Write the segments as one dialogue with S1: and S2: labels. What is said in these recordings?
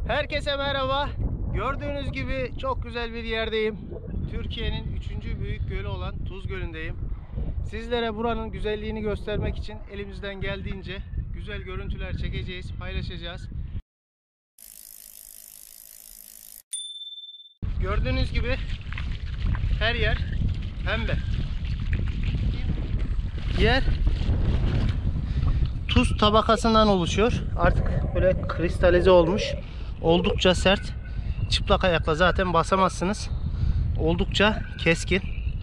S1: Herkese merhaba. Gördüğünüz gibi çok güzel bir yerdeyim. Türkiye'nin 3. büyük gölü olan Tuz Gölü'ndeyim. Sizlere buranın güzelliğini göstermek için elimizden geldiğince güzel görüntüler çekeceğiz, paylaşacağız. Gördüğünüz gibi her yer pembe. Yer tuz tabakasından oluşuyor. Artık böyle kristalize olmuş. Oldukça sert. Çıplak ayakla zaten basamazsınız. Oldukça keskin.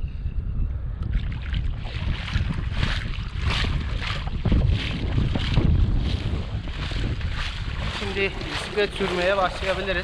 S1: Şimdi bisiklet sürmeye başlayabiliriz.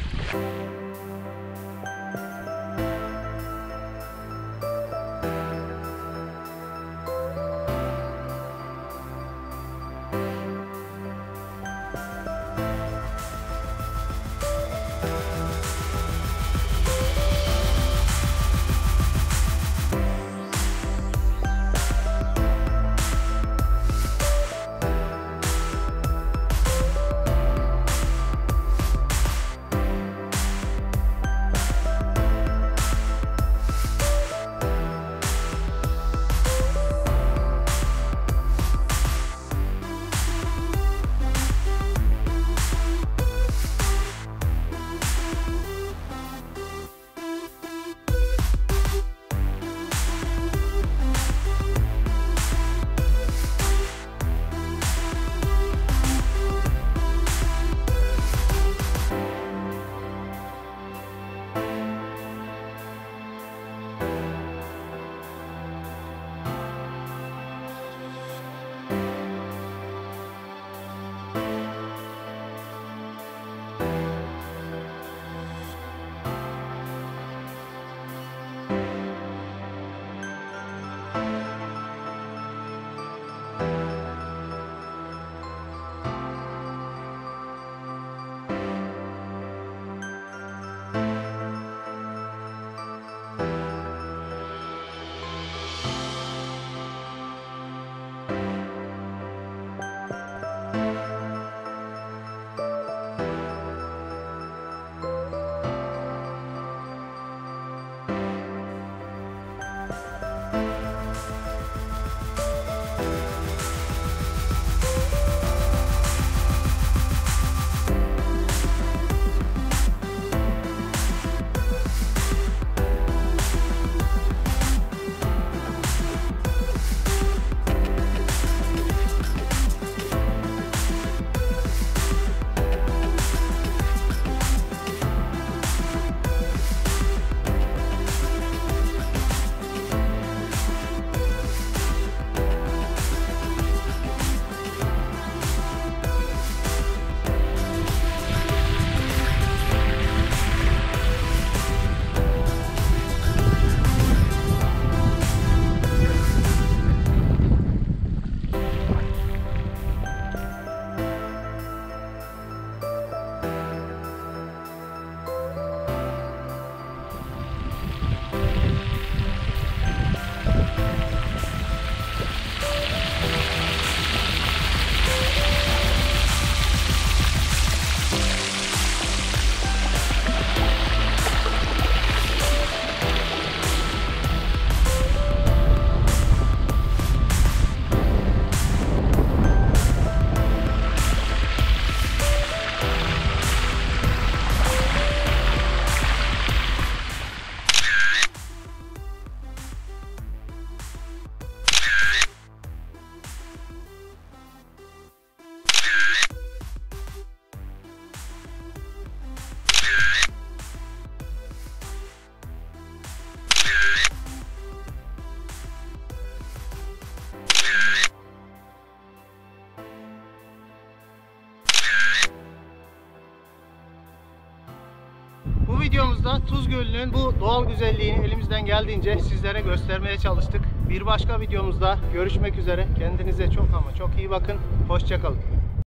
S1: Bu videomuzda Tuz Gölü'nün bu doğal güzelliğini elimizden geldiğince sizlere göstermeye çalıştık. Bir başka videomuzda görüşmek üzere. Kendinize çok ama çok iyi bakın. Hoşça kalın.